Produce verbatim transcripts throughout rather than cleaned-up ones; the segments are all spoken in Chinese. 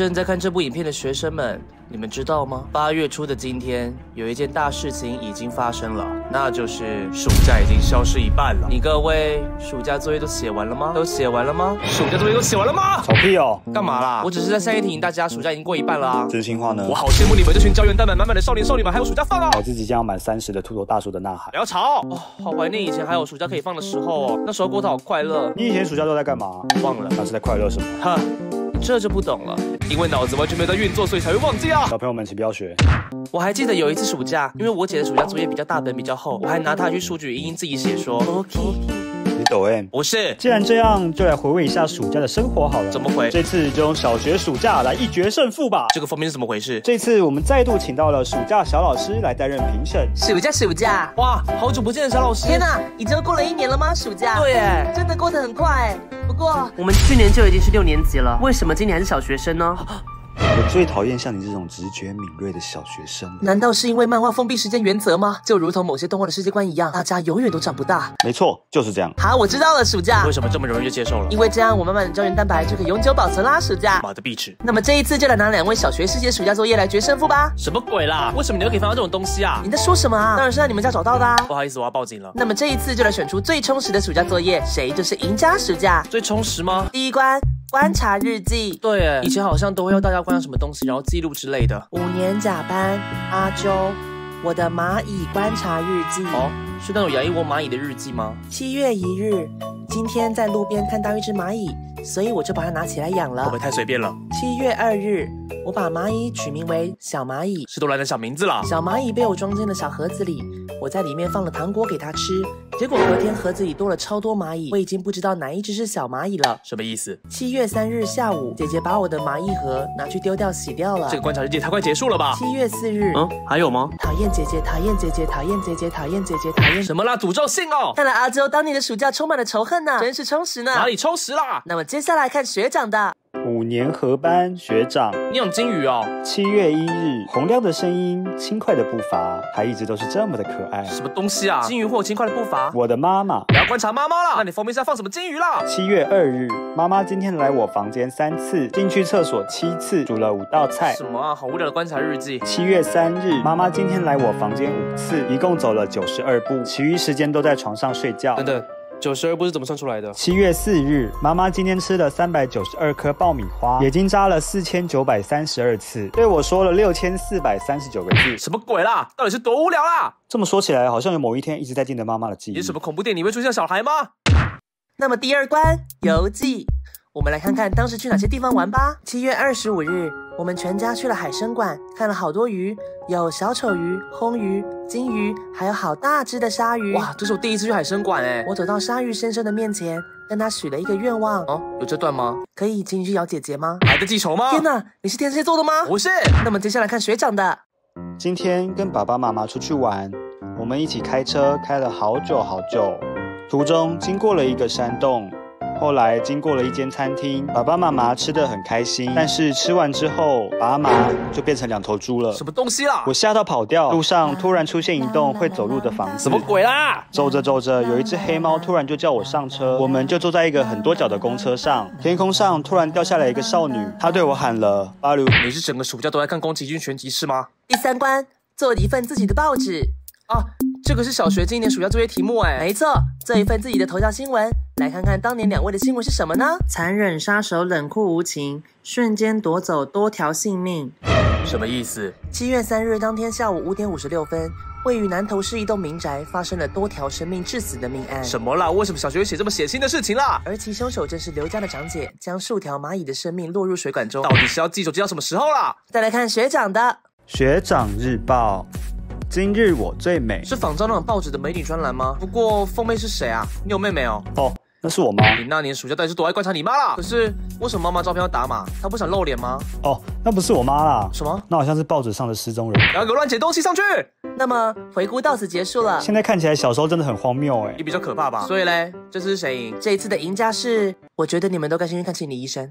正在看这部影片的学生们，你们知道吗？八月初的今天，有一件大事情已经发生了，那就是暑假已经消失一半了。你各位暑假作业都写完了吗？都写完了吗？暑假作业都写完了吗？ 吵屁哦！ 干嘛啦？我只是在善意提醒大家，暑假已经过一半了啊。 真心话呢？ 我好羡慕你们这群胶原蛋白满满的少年少女们，还有暑假放啊！ 我自己将要满三十的秃头大叔的呐喊。 不要吵哦，好怀念以前还有暑假可以放的时候哦，那时候过得好快乐。 你以前暑假都在干嘛？ 忘了， 那是在快乐什么？ 哈。这就不懂了，因为脑子完全没有在运作，所以才会忘记啊！ 小朋友们，请不要学。 我还记得有一次暑假，因为我姐的暑假作业比较大本比较厚，我还拿它去书局印印自己写说 OK。 你抖 M？ 不是。 既然这样，就来回味一下暑假的生活好了。 怎么回？ 这次就用小学暑假来一决胜负吧。 这个封面是怎么回事？ 这次我们再度请到了暑假小老师来担任评审。 暑假暑假， 哇，好久不见的小老师！ 天哪，已经过了一年了吗？暑假？ 对耶， 真的过得很快哎。不过我们去年就已经是六年级了，为什么今年还是小学生呢？ 我最讨厌像你这种直觉敏锐的小学生。 难道是因为漫画封闭时间原则吗？就如同某些动画的世界观一样，大家永远都长不大。 没错，就是这样。 好，我知道了，暑假。 为什么这么容易就接受了？ 因为这样我满满的胶原蛋白就可以永久保存啦，暑假。 妈的碧池。 那么这一次就来拿两位小学师姐暑假作业来决胜负吧。 什么鬼啦？为什么你又可以翻到这种东西啊？ 你在说什么啊？当然是在你们家找到的啊。 不好意思，我要报警了。 那么这一次就来选出最充实的暑假作业，谁就是赢家暑假。 最充实吗？ 第一关。观察日记， 对耶，以前好像都会要大家观察什么东西，然后记录之类的。 五年甲班阿周，我的蚂蚁观察日记。 哦，是那种养一窝蚂蚁的日记吗？ 七月一日，今天在路边看到一只蚂蚁，所以我就把它拿起来养了。 会不会太随便了？ 七月二日，我把蚂蚁取名为小蚂蚁， 是都来的小名字啦。 小蚂蚁被我装进了小盒子里，我在里面放了糖果给它吃。结果隔天盒子里多了超多蚂蚁，我已经不知道哪一只是小蚂蚁了。 什么意思？ 七月三日下午，姐姐把我的蚂蚁盒拿去丢掉洗掉了。 这个观察日记太快结束了吧？ 七月四日， 嗯，还有吗？ 讨厌姐姐，讨厌姐姐，讨厌姐姐，讨厌姐姐，讨厌什么啦？诅咒信哦！ 看来阿周当年的暑假充满了仇恨呢，真是充实呢。 哪里充实啦？ 那么接下来看学长的。 五年合班学长， 你养金鱼哦。 七月一日，洪亮的声音，轻快的步伐，还一直都是这么的可爱。 什么东西啊？金鱼会有轻快的步伐？ 我的妈妈， 不要观察妈妈啦。那你封面上放什么金鱼啦？ 七月二日，妈妈今天来我房间三次，进去厕所七次，煮了五道菜。 什么啊？好无聊的观察日记。 七月三日，妈妈今天来我房间五次，一共走了九十二步，其余时间都在床上睡觉。 等等。九十二步是怎么算出来的？ 七月四日，妈妈今天吃了三百九十二颗爆米花，眼睛眨了四千九百三十二次，对我说了六千四百三十九个字。 什么鬼啦？到底是多无聊啦？ 这么说起来，好像有某一天一直在盯着妈妈的记忆。 有什么恐怖电影会出现小孩吗？ 那么第二关游记，我们来看看当时去哪些地方玩吧。七月二十五日，我们全家去了海参馆，看了好多鱼，有小丑鱼、红鱼、金鱼，还有好大只的鲨鱼。 哇，这是我第一次去海参馆哎！ 我走到鲨鱼先生的面前，跟他许了一个愿望。 哦，有这段吗？ 可以请你去咬姐姐吗？ 还在记仇吗？ 天哪，你是天蝎座的吗？ 不是。 那么接下来看学长的。 今天跟爸爸妈妈出去玩，我们一起开车开了好久好久，途中经过了一个山洞。后来经过了一间餐厅，爸爸妈妈吃得很开心，但是吃完之后，爸妈就变成两头猪了。 什么东西啦？ 我吓到跑掉。路上突然出现一栋会走路的房子。 什么鬼啦？ 走着走着，有一只黑猫突然就叫我上车，我们就坐在一个很多角的公车上。天空上突然掉下来一个少女，她对我喊了巴鲁。 你是整个暑假都在看宫崎骏全集是吗？ 第三关，做一份自己的报纸。 啊，这个是小学今年暑假作业题目哎。 没错，做一份自己的头条新闻。来看看当年两位的新闻是什么呢？残忍杀手冷酷无情，瞬间夺走多条性命。 什么意思？ 七月三日当天下午五点五十六分，位于南投市一栋民宅发生了多条生命致死的命案。 什么啦？为什么小学会写这么血腥的事情啦？ 而其凶手正是刘家的长姐，将数条蚂蚁的生命落入水管中。 到底是要记仇记到什么时候啦？ 再来看学长的学长日报。今日我最美， 是仿照那种报纸的美女专栏吗？不过封面是谁啊？你有妹妹哦？ 哦，那是我妈。 你那年暑假到底是多爱观察你妈啦？可是为什么妈妈照片要打码？她不想露脸吗？ 哦，那不是我妈啦。 什么？ 那好像是报纸上的失踪人。 不要给我乱写东西上去！ 那么回顾到此结束了。 现在看起来小时候真的很荒谬哎， 也比较可怕吧。所以嘞，这次是谁赢？ 这一次的赢家是，我觉得你们都该先去看心理医生。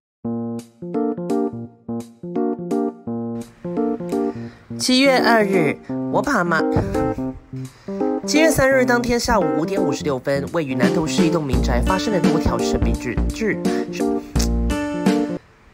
七月二日，我把妈。七月三日当天下午五点五十六分，位于南投市一栋民宅发生了多条生命致致。